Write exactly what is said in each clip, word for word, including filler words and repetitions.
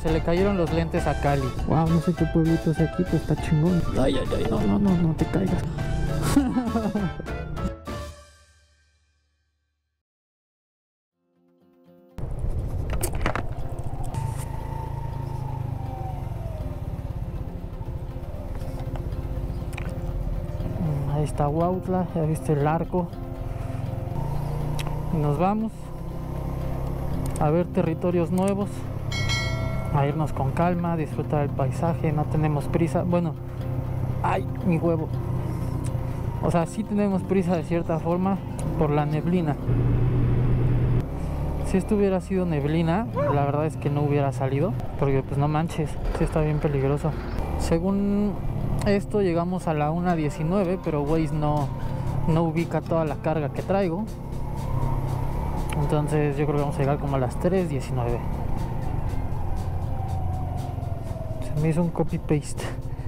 Se le cayeron los lentes a Cali. Wow, no sé qué pueblito es aquí, pero está chingón. Ay, ay, ay, no, no, no, no te caigas. Ahí está Huautla, ya viste el arco. Y nos vamos a ver territorios nuevos, a irnos con calma, a disfrutar el paisaje. No tenemos prisa. Bueno, ay, mi huevo. O sea, sí tenemos prisa de cierta forma por la neblina. Si esto hubiera sido neblina, la verdad es que no hubiera salido, porque pues no manches, sí está bien peligroso. Según esto llegamos a la una diecinueve, pero Waze no, no ubica toda la carga que traigo. Entonces yo creo que vamos a llegar como a las tres diecinueve. Se me hizo un copy paste.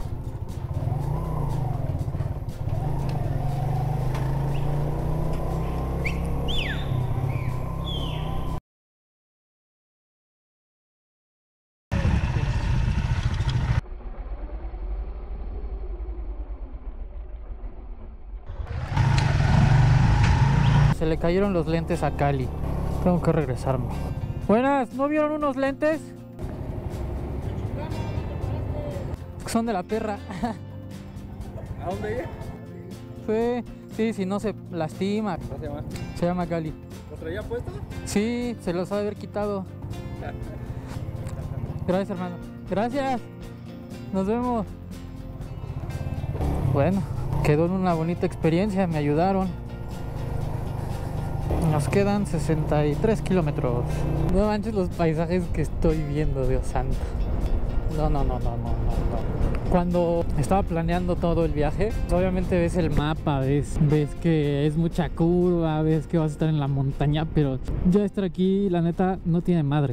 Se le cayeron los lentes a Cali. Tengo que regresarme. Buenas, ¿no vieron unos lentes? Son de la perra. ¿A dónde ella? Sí, sí, si no se lastima. ¿Cómo se llama? Se llama Cali. ¿Los traía puestos? Sí, se los ha de haber quitado. Gracias, hermano. Gracias. Nos vemos. Bueno, quedó en una bonita experiencia. Me ayudaron. Nos quedan sesenta y tres kilómetros. No manches los paisajes que estoy viendo, Dios santo. No, no, no, no, no, no, no. Cuando estaba planeando todo el viaje, obviamente ves el mapa, ves, ves que es mucha curva, ves que vas a estar en la montaña, pero ya estar aquí, la neta, no tiene madre.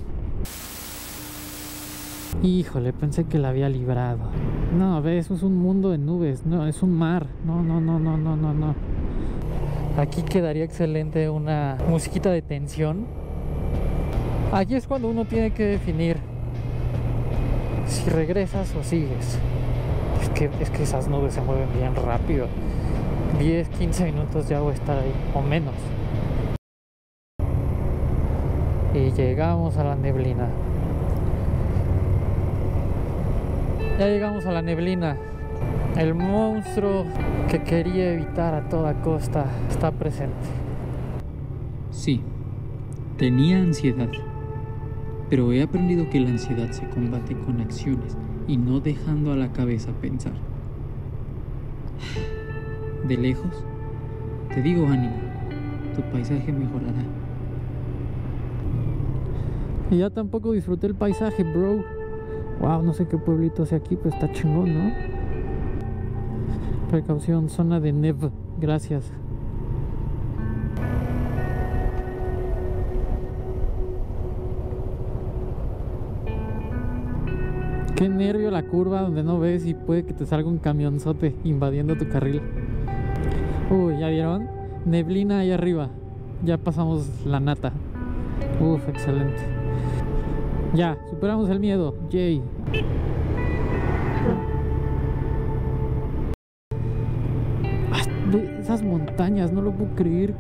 Híjole, pensé que la había librado. No, ves, eso es un mundo de nubes, no, es un mar. No, no, no, no, no, no, no. Aquí quedaría excelente una musiquita de tensión. Aquí es cuando uno tiene que definir si regresas o sigues. Es que, es que esas nubes se mueven bien rápido. diez, quince minutos ya voy a estar ahí, o menos. Y llegamos a la neblina. Ya llegamos a la neblina. El monstruo que quería evitar a toda costa está presente. Sí, tenía ansiedad, pero he aprendido que la ansiedad se combate con acciones y no dejando a la cabeza pensar. De lejos, te digo ánimo, tu paisaje mejorará. Y ya tampoco disfruté el paisaje, bro. Wow, no sé qué pueblito sea aquí, pero está chingón, ¿no? Precaución, zona de nev. Gracias. Qué nervio la curva donde no ves y puede que te salga un camionzote invadiendo tu carril. Uy, ¿ya vieron? Neblina ahí arriba. Ya pasamos la nata. Uf, excelente. Ya, superamos el miedo. Yay. De esas montañas, no lo puedo creer.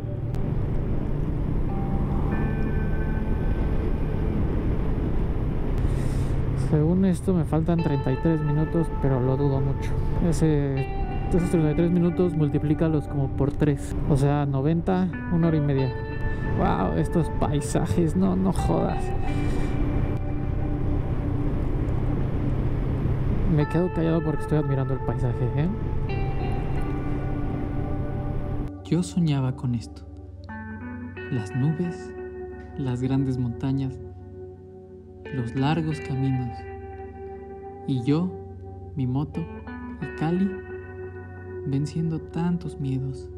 Según esto me faltan treinta y tres minutos, pero lo dudo mucho. Ese, esos treinta y tres minutos multiplícalos como por tres, o sea, noventa, una hora y media. Wow, estos paisajes, no, no jodas. Me quedo callado porque estoy admirando el paisaje, ¿eh? Yo soñaba con esto. Las nubes, las grandes montañas, los largos caminos. Y yo, mi moto y Cali, venciendo tantos miedos.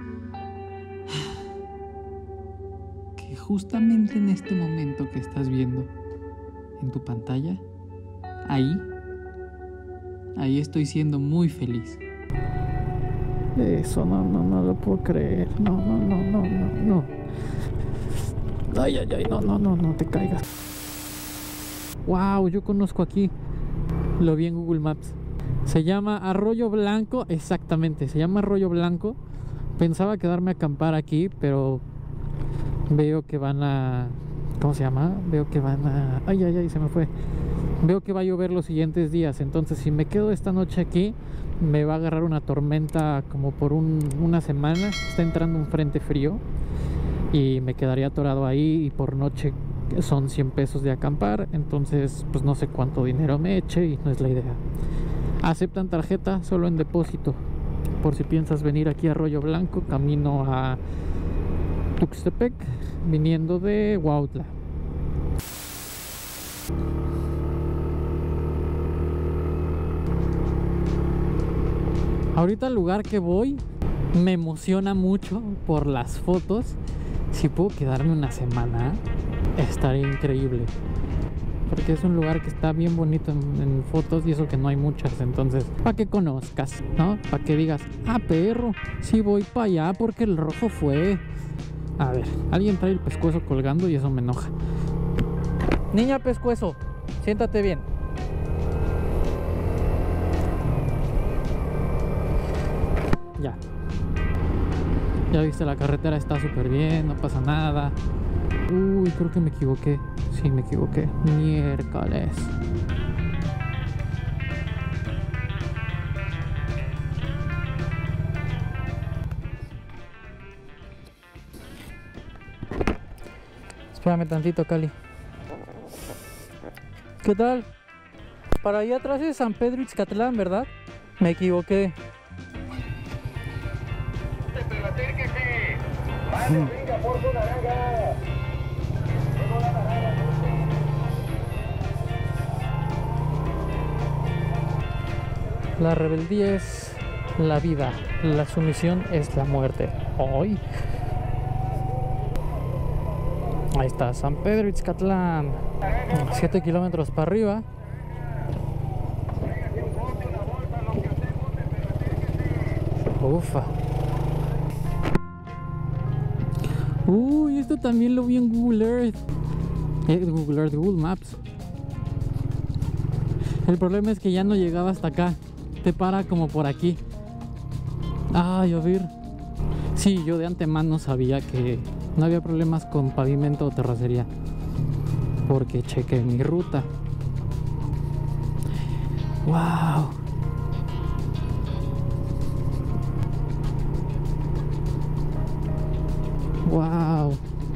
Que justamente en este momento que estás viendo en tu pantalla, ahí, ahí estoy siendo muy feliz. Eso, no, no, no lo puedo creer. No, no, no, no, no, no. Ay, ay, ay, no, no, no, no te caigas. Wow, yo conozco aquí. Lo vi en Google Maps. Se llama Arroyo Blanco, exactamente, se llama Arroyo Blanco. Pensaba quedarme a acampar aquí, pero veo que van a... ¿Cómo se llama? Veo que van a... Ay, ay, ay, se me fue. Veo que va a llover los siguientes días. Entonces, si me quedo esta noche aquí, me va a agarrar una tormenta como por un, una semana. Está entrando un frente frío y me quedaría atorado ahí, y por noche son cien pesos de acampar. Entonces, pues no sé cuánto dinero me eche y no es la idea. Aceptan tarjeta solo en depósito. Por si piensas venir aquí a Arroyo Blanco, camino a Tuxtepec, viniendo de Huautla. Ahorita el lugar que voy me emociona mucho por las fotos. Si puedo quedarme una semana, estaría increíble, porque es un lugar que está bien bonito en, en fotos, y eso que no hay muchas. Entonces, para que conozcas, ¿no? Para que digas, ah, perro, sí voy para allá porque el rojo fue. A ver, alguien trae el pescuezo colgando y eso me enoja. Niña pescuezo, siéntate bien. Ya. Ya viste, la carretera está súper bien, no pasa nada. Uy, creo que me equivoqué. Sí, me equivoqué. Miércoles. Espérame tantito, Cali. ¿Qué tal? Para allá atrás es San Pedro Ixcatlán, ¿verdad? Me equivoqué. Pero acérquese. Vale, venga, por su naranja. Tengo la naranja. La rebeldía es la vida, la sumisión es la muerte. Hoy. Ahí está, San Pedro Ixcatlán. siete kilómetros para arriba. Ufa. Uy, esto también lo vi en Google Earth. Eh, Google Earth, Google Maps. El problema es que ya no llegaba hasta acá. Te para como por aquí. Ay, a ver. Sí, yo de antemano sabía que no había problemas con pavimento o terracería, porque chequé mi ruta. ¡Wow! ¡Wow!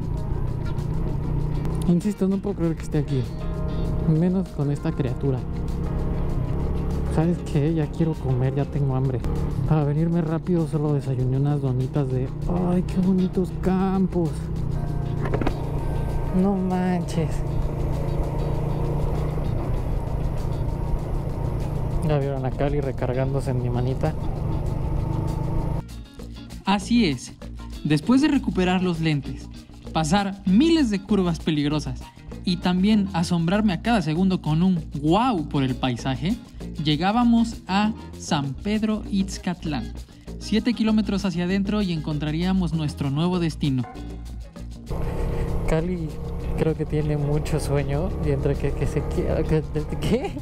Insisto, no puedo creer que esté aquí, menos con esta criatura. ¿Sabes qué? Ya quiero comer, ya tengo hambre. Para venirme rápido solo desayuné unas donitas de... ¡Ay, qué bonitos campos! No manches. Ya vieron a Cali recargándose en mi manita. Así es. Después de recuperar los lentes, pasar miles de curvas peligrosas y también asombrarme a cada segundo con un wow por el paisaje, llegábamos a San Pedro Ixcatlán. siete kilómetros hacia adentro y encontraríamos nuestro nuevo destino. Cali creo que tiene mucho sueño, y entre que, que se quiere... Que, ¿Qué?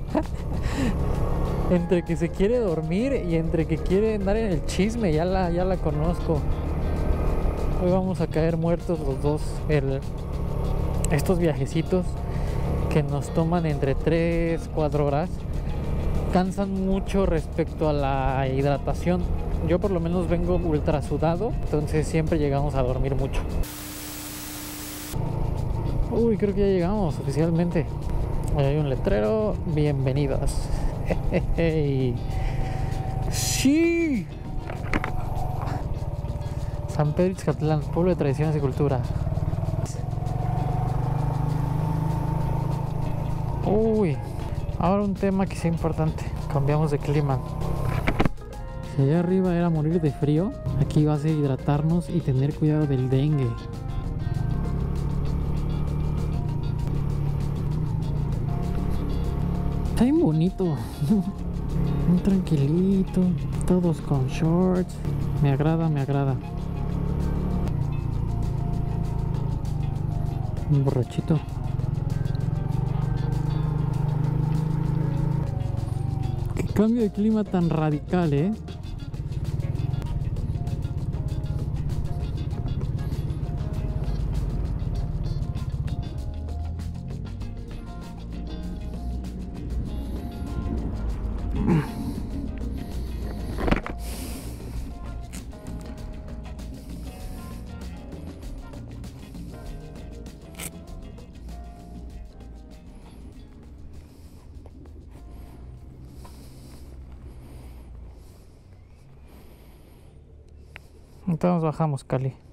Entre que se quiere dormir y entre que quiere andar en el chisme, ya la, ya la conozco. Hoy vamos a caer muertos los dos. El, estos viajecitos que nos toman entre tres, cuatro horas cansan mucho respecto a la hidratación. Yo por lo menos vengo ultra sudado, entonces siempre llegamos a dormir mucho. Uy, creo que ya llegamos oficialmente. Ahí hay un letrero, bienvenidos. ¡Sí! San Pedro Ixcatlán, pueblo de tradiciones y cultura. Uy, ahora un tema que sea importante. Cambiamos de clima. Si allá arriba era morir de frío, aquí va a ser hidratarnos y tener cuidado del dengue. Está bien bonito. Muy tranquilito. Todos con shorts. Me agrada, me agrada. Un borrachito. Cambio de clima tan radical, ¿eh? Entonces bajamos, Cali.